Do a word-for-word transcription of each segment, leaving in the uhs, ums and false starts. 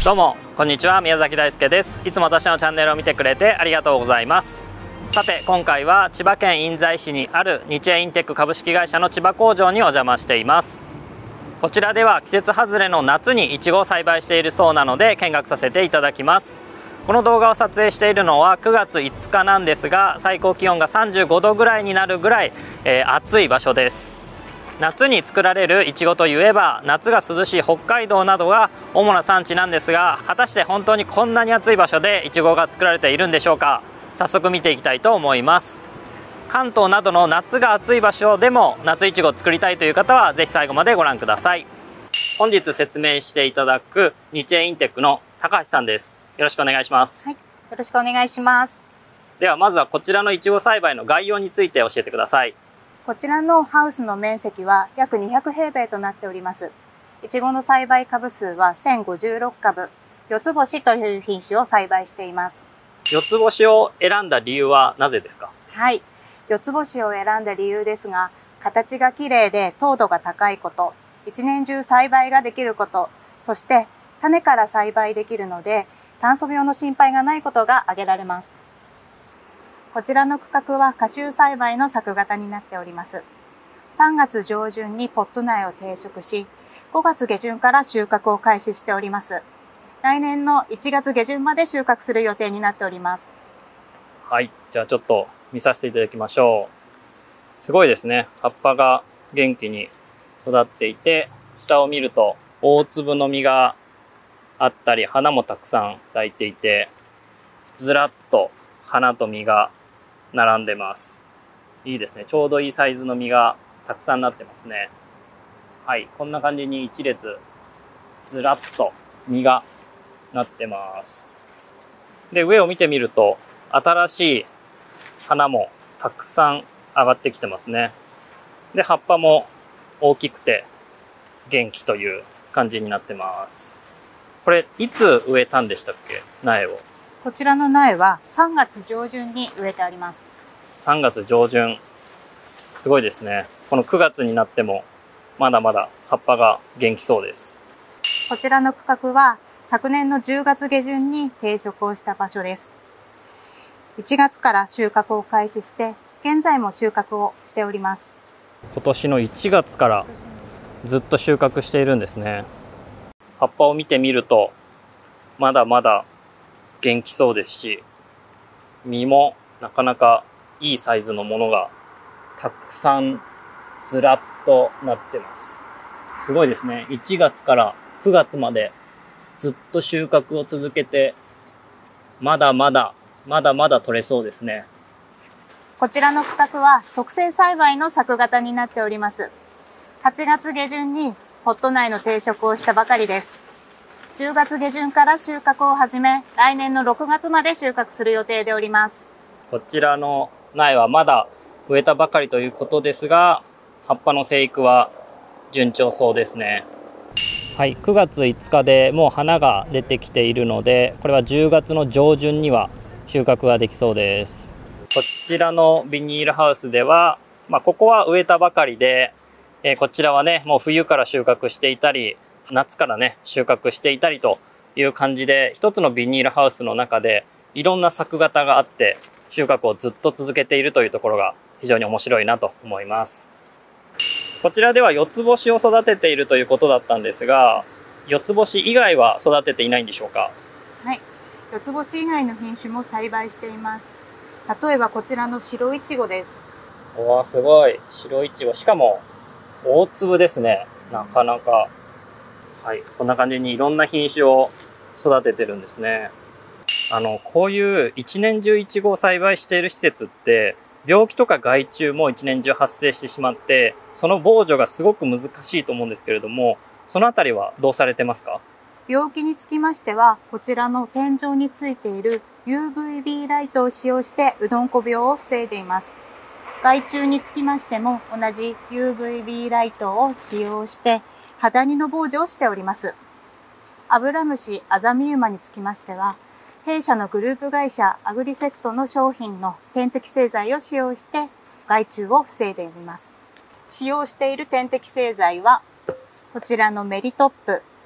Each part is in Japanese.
どうもこんにちは、宮崎大輔です。いつも私のチャンネルを見てくれてありがとうございます。さて今回は千葉県印西市にある日英インテック株式会社の千葉工場にお邪魔しています。こちらでは季節外れの夏にイチゴを栽培しているそうなので見学させていただきます。この動画を撮影しているのはくがついつかなんですが、最高気温がさんじゅうごどぐらいになるぐらい、えー、暑い場所です。夏に作られるイチゴといえば、夏が涼しい北海道などが主な産地なんですが、果たして本当にこんなに暑い場所でイチゴが作られているんでしょうか。早速見ていきたいと思います。関東などの夏が暑い場所でも夏いちごを作りたいという方はぜひ最後までご覧ください。本日説明していただく日英インテックの高橋さんです。よろしくお願いします。 はい、よろしくお願いします。 ではまずはこちらのいちご栽培の概要について教えてください。 こちらのハウスの面積は約にひゃくへいべいとなっております。いちごの栽培株数はせんごじゅうろくかぶ、四つ星という品種を栽培しています。 四つ星を選んだ理由はなぜですか？ はい、四つ星を選んだ理由ですが、形が綺麗で糖度が高いこと、一年中栽培ができること、そして種から栽培できるので、炭素病の心配がないことが挙げられます。こちらの区画は果集栽培の作型になっております。さんがつじょうじゅんにポット苗を定植し、ごがつげじゅんから収穫を開始しております。来年のいちがつげじゅんまで収穫する予定になっております。 はい、じゃあちょっと見させていただきましょう。すごいですね。葉っぱが元気に育っていて、下を見ると大粒の実があったり、花もたくさん咲いていて、ずらっと花と実が並んでます。いいですね。ちょうどいいサイズの実がたくさんなってますね。はい、こんな感じに一列ずらっと実がなってます。で、上を見てみると新しい花もたくさん上がってきてますね。で、葉っぱも大きくて元気という感じになってます。これいつ植えたんでしたっけ、苗を？ こちらの苗はさんがつじょうじゅんに植えてあります。 さんがつじょうじゅん。すごいですね。このくがつになってもまだまだ葉っぱが元気そうです。 こちらの区画は昨年のじゅうがつげじゅんに定植をした場所です。いちがつから収穫を開始して、現在も収穫をしております。 今年のいちがつからずっと収穫しているんですね。葉っぱを見てみるとまだまだ元気そうですし、実もなかなかいいサイズのものがたくさんずらっとなってます。すごいですね。いちがつからくがつまでずっと収穫を続けて、まだまだまだまだ取れそうですね。 こちらの区画は促成栽培の作型になっております。はちがつげじゅんにポット内の定植をしたばかりです。じゅうがつげじゅんから収穫を始め、来年のろくがつまで収穫する予定でおります。 こちらの苗はまだ植えたばかりということですが、葉っぱの生育は順調そうですね。はい、くがついつかでもう花が出てきているので、これはじゅうがつのじょうじゅんには収穫ができそうです。こちらのビニールハウスでは、まあ、ここは植えたばかりで、えー、こちらはね、もう冬から収穫していたり、夏からね、収穫していたりという感じで、一つのビニールハウスの中でいろんな作型があって、収穫をずっと続けているというところが非常に面白いなと思います。こちらでは四つ星を育てているということだったんですが、四つ星以外は育てていないんでしょうか？ はい、四つ星以外の品種も栽培しています。例えばこちらの白いちごです。 わあ、すごい。白いちご。しかも大粒ですね。なかなか。はい。こんな感じにいろんな品種を育ててるんですね。あの、こういう一年中イチゴを栽培している施設って、病気とか害虫も一年中発生してしまって、その防除がすごく難しいと思うんですけれども、そのあたりはどうされてますか？ 病気につきましては、こちらの天井についている ユーブイビー ライトを使用してうどんこ病を防いでいます。害虫につきましても同じ ユーブイビー ライトを使用してハダニの防除をしております。アブラムシ、アザミウマにつきましては、弊社のグループ会社アグリセクトの商品の点滴製剤を使用して害虫を防いでいます。使用している点滴製剤は、こちらのメリトップ、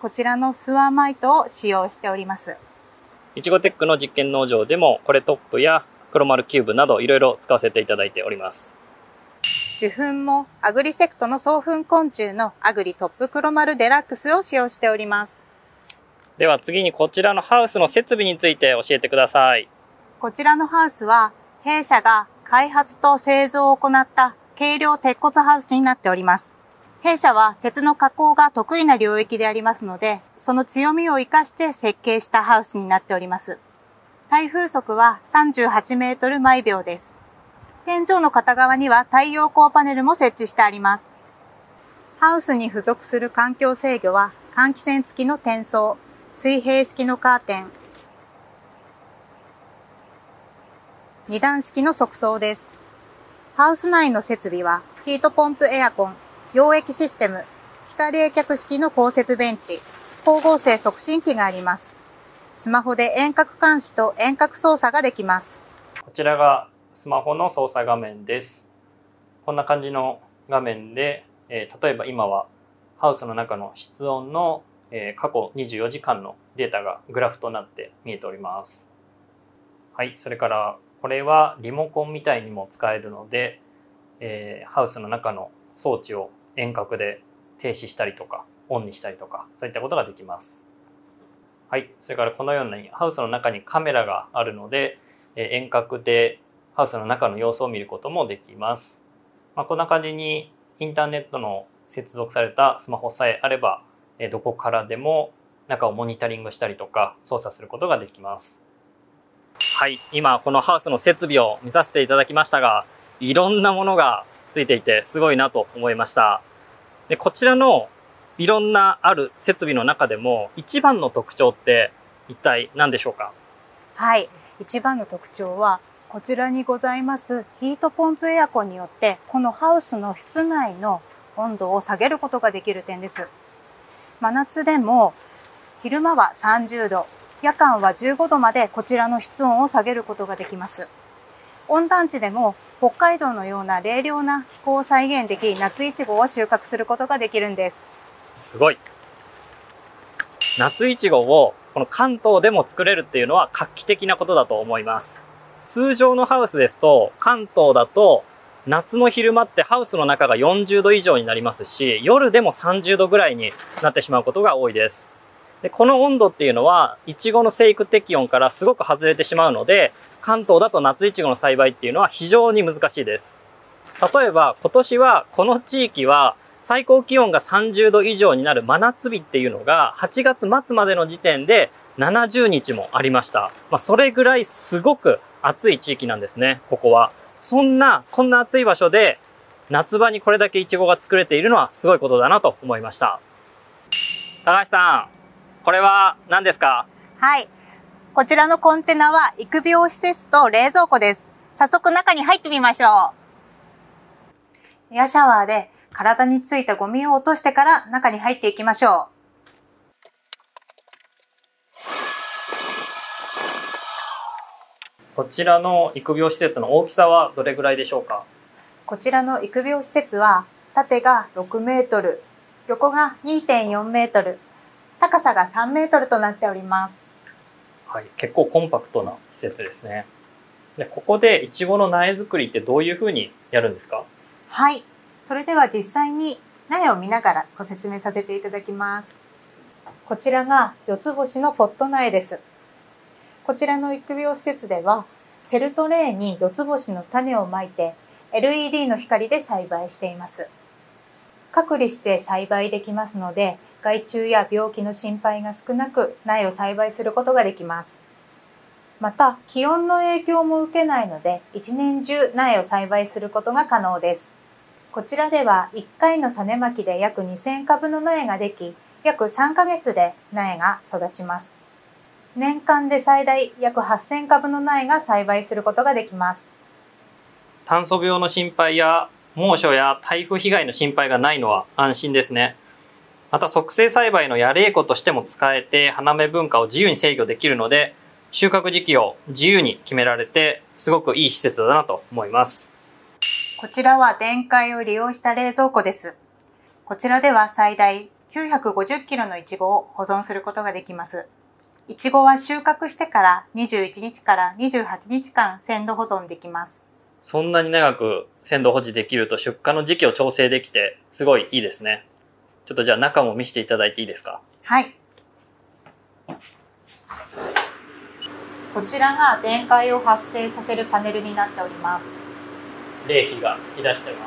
こちらのスワーマイトを使用しております。 いちごテックの実験農場でもコレトップや黒丸キューブなどいろいろ使わせていただいております。 受粉もアグリセクトの送粉昆虫のアグリトップ黒丸デラックスを使用しております。 では次にこちらのハウスの設備について教えてください。 こちらのハウスは弊社が開発と製造を行った軽量鉄骨ハウスになっております。弊社は鉄の加工が得意な領域でありますので、その強みを生かして設計したハウスになっております。耐風速はさんじゅうはちメートル毎秒です。天井の片側には太陽光パネルも設置してあります。ハウスに付属する環境制御は換気扇付きの転送、水平式のカーテン、二段式の側窓です。ハウス内の設備はヒートポンプエアコン、溶液システム、光冷却式の降雪ベンチ、光合成促進機があります。スマホで遠隔監視と遠隔操作ができます。 こちらがスマホの操作画面です。こんな感じの画面で、えー、例えば今はハウスの中の室温の、えー、過去にじゅうよじかんのデータがグラフとなって見えております。はい、それからこれはリモコンみたいにも使えるので、えー、ハウスの中の装置を遠隔で停止したりとかオンにしたりとかそういったことができます。はい、それからこのようにハウスの中にカメラがあるので、えー、遠隔でハウスの中の様子を見ることもできます。まあ、こんな感じにインターネットの接続されたスマホさえあれば、えー、どこからでも中をモニタリングしたりとか操作することができます。はい、今このハウスの設備を見させていただきましたが、いろんなものがついていてすごいなと思いました。で、こちらのいろんなある設備の中でも一番の特徴って一体何でしょうか？ はい、一番の特徴はこちらにございますヒートポンプエアコンによってこのハウスの室内の温度を下げることができる点です。真夏でも昼間はさんじゅうど、夜間はじゅうごどまでこちらの室温を下げることができます。温暖地でも北海道のような冷涼な気候を再現でき、夏いちごを収穫することができるんです。 すごい。夏いちごをこの関東でも作れるっていうのは画期的なことだと思います。通常のハウスですと、関東だと夏の昼間ってハウスの中がよんじゅうど以上になりますし、夜でもさんじゅうどぐらいになってしまうことが多いです。で、この温度っていうのは、いちごの生育適温からすごく外れてしまうので、関東だと夏いちごの栽培っていうのは非常に難しいです。例えば今年はこの地域は最高気温がさんじゅうど以上になる真夏日っていうのがはちがつ末までの時点でななじゅうにちもありました。まあ、それぐらいすごく暑い地域なんですね、ここは。そんな、こんな暑い場所で夏場にこれだけイチゴが作れているのはすごいことだなと思いました。高橋さん、これは何ですか？ はい。こちらのコンテナは育苗施設と冷蔵庫です。早速中に入ってみましょう。エアシャワーで体についたゴミを落としてから中に入っていきましょう。 こちらの育苗施設の大きさはどれぐらいでしょうか？ こちらの育苗施設は縦がろくメートル、横が にてんよんメートル、高さがさんメートルとなっております。 はい、結構コンパクトな施設ですね。で、ここでイチゴの苗作りってどういうふうにやるんですか？ はい。それでは実際に苗を見ながらご説明させていただきます。こちらが四つ星のポット苗です。こちらの育苗施設では、セルトレーに四つ星の種をまいて エルイーディー の光で栽培しています。隔離して栽培できますので、害虫や病気の心配が少なく苗を栽培することができます。また、気温の影響も受けないので、一年中苗を栽培することが可能です。こちらではいっかいの種まきで約にせんかぶの苗ができ、約さんかげつで苗が育ちます。年間で最大約はっせんかぶの苗が栽培することができます。 炭素病の心配や猛暑や台風被害の心配がないのは安心ですね。また促成栽培のやれいことしても使えて花芽分化を自由に制御できるので、収穫時期を自由に決められてすごくいい施設だなと思います。 こちらは電解を利用した冷蔵庫です。こちらでは最大きゅうひゃくごじゅっキロのいちごを保存することができます。いちごは収穫してからにじゅういちにちからにじゅうはちにちかん鮮度保存できます。 そんなに長く鮮度保持できると出荷の時期を調整できてすごいいいですね。ちょっとじゃあ中も見せていただいていいですか？ はい。こちらが電解を発生させるパネルになっております。 冷気が吹き出してます。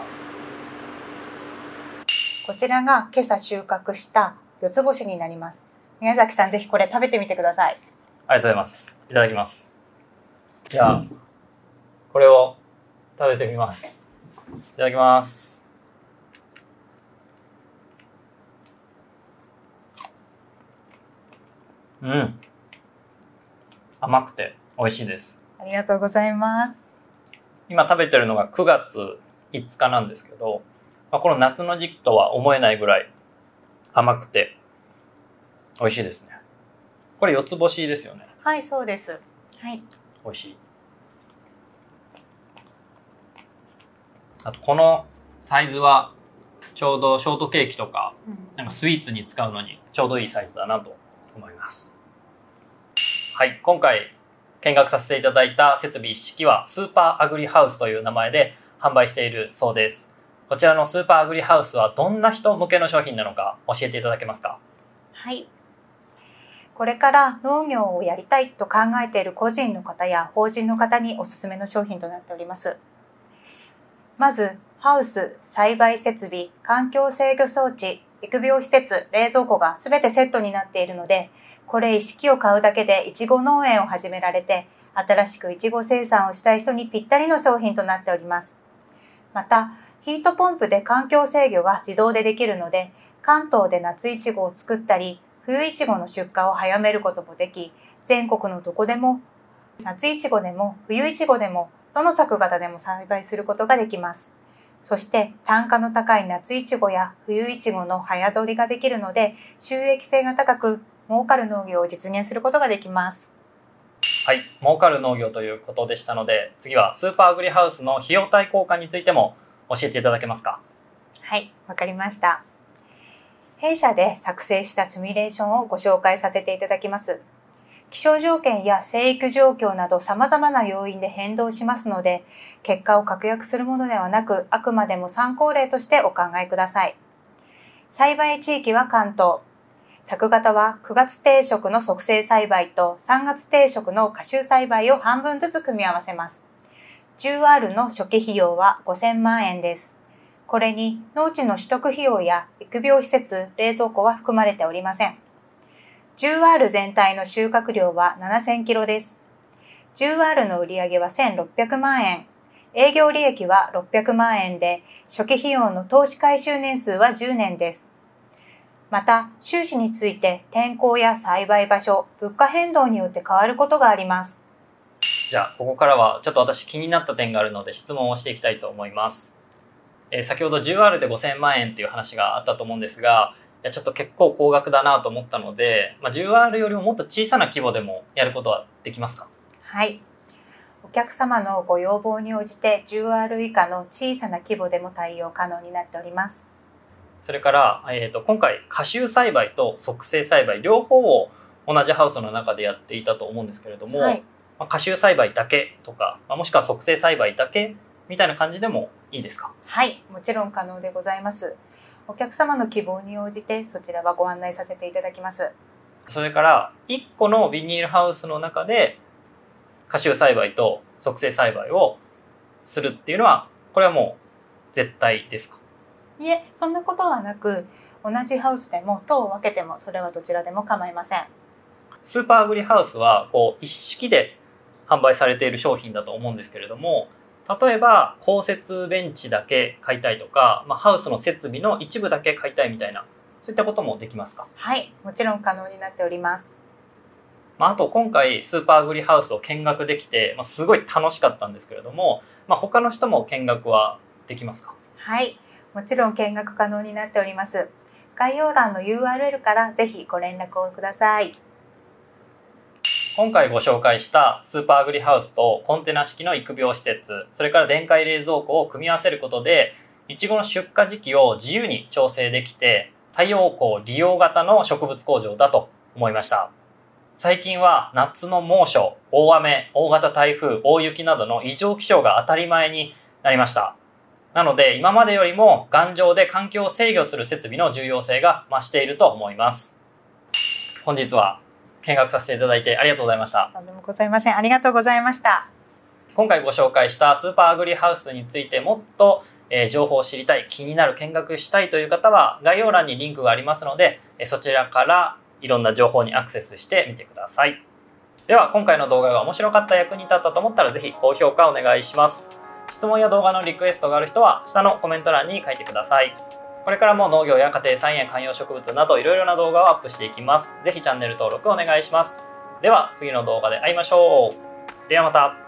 こちらが今朝収穫した四つ星になります。宮崎さん、ぜひこれ食べてみてください。 ありがとうございます。いただきます。じゃあこれを食べてみます。いただきます。うん。甘くて美味しいです。 ありがとうございます。 今食べてるのがくがついつかなんですけど、まあ、この夏の時期とは思えないぐらい甘くて美味しいですね。これ四つ星ですよね。 はい、そうです。はい。 美味しい。あとこのサイズはちょうどショートケーキとか、うん、なんかスイーツに使うのにちょうどいいサイズだなと思います。はい、今回見学させていただいた設備一式はスーパーアグリハウスという名前で販売しているそうです。こちらのスーパーアグリハウスはどんな人向けの商品なのか教えていただけますか？ はい。これから農業をやりたいと考えている個人の方や法人の方におすすめの商品となっております。まず、ハウス、栽培設備、環境制御装置、育苗施設、冷蔵庫がすべてセットになっているので、これ一式を買うだけでいちご農園を始められて、新しくいちご生産をしたい人にぴったりの商品となっております。また、ヒートポンプで環境制御が自動でできるので、関東で夏いちごを作ったり、冬いちごの出荷を早めることもでき、全国のどこでも、夏いちごでも冬いちごでも、どの作型でも栽培することができます。そして単価の高い夏いちごや冬いちごの早取りができるので、収益性が高く儲かる農業を実現することができます。 はい、儲かる農業ということでしたので、次はスーパーアグリハウスの費用対効果についても教えていただけますか？ はい、わかりました。弊社で作成したシミュレーションをご紹介させていただきます。気象条件や生育状況など様々な要因で変動しますので、結果を確約するものではなく、あくまでも参考例としてお考えください。栽培地域は関東。作型はくがつ定食の促成栽培とさんがつ定食の果集栽培を半分ずつ組み合わせます。じゅうアール の初期費用はごせんまんえんです。これに農地の取得費用や育苗施設、冷蔵庫は含まれておりません。じゅうアール 全体の収穫量はななせんキロです。じゅうアール の売上はせんろっぴゃくまんえん、営業利益はろっぴゃくまんえんで、初期費用の投資回収年数はじゅうねんです。また、収支について天候や栽培場所、物価変動によって変わることがあります。 じゃあ、ここからはちょっと私気になった点があるので質問をしていきたいと思います。えー、先ほど じゅうアール でごせんまんえんっていう話があったと思うんですが、いやちょっと結構高額だなと思ったので、まあ、じゅうアール よりももっと小さな規模でもやることはできますか？ はい。お客様のご要望に応じて じゅうアール 以下の小さな規模でも対応可能になっております。 それから、えーと、今回果集栽培と促成栽培両方を同じハウスの中でやっていたと思うんですけれども、はい、まあ、果集栽培だけとか、まあ、もしくは促成栽培だけみたいな感じでもいいですか？ はい、もちろん可能でございます。お客様の希望に応じてそちらはご案内させていただきます。 それからいっこのビニールハウスの中で果集栽培と促成栽培をするっていうのは、これはもう絶対ですか？ いえ、そんなことはなく、同じハウスでも棟を分けてもそれはどちらでも構いません。 スーパーアグリハウスはこう一式で販売されている商品だと思うんですけれども、例えば降雪ベンチだけ買いたいとか、まあ、ハウスの設備の一部だけ買いたいみたいな、そういったこともできますか？ はい、もちろん可能になっております。 まあ、あと今回スーパーアグリハウスを見学できて、まあ、すごい楽しかったんですけれども、まあ、他の人も見学はできますか？ はい、もちろん見学可能になっております。概要欄の ユーアールエル からぜひご連絡をください。 今回ご紹介したスーパーアグリハウスとコンテナ式の育苗施設、それから電解冷蔵庫を組み合わせることで、いちごの出荷時期を自由に調整できて、 太陽光利用型の植物工場だと思いました。最近は夏の猛暑、大雨、大型台風、大雪などの異常気象が当たり前になりました。なので今までよりも頑丈で環境を制御する設備の重要性が増していると思います。本日は見学させていただいてありがとうございました。 とんでもございません。ありがとうございました。 今回ご紹介したスーパーアグリハウスについてもっと、えー、情報を知りたい、気になる、見学したいという方は概要欄にリンクがありますので、そちらからいろんな情報にアクセスしてみてください。では今回の動画が面白かった、役に立ったと思ったらぜひ高評価お願いします。質問や動画のリクエストがある人は下のコメント欄に書いてください。これからも農業や家庭菜園、観葉植物などいろいろな動画をアップしていきます。ぜひチャンネル登録お願いします。では次の動画で会いましょう。ではまた。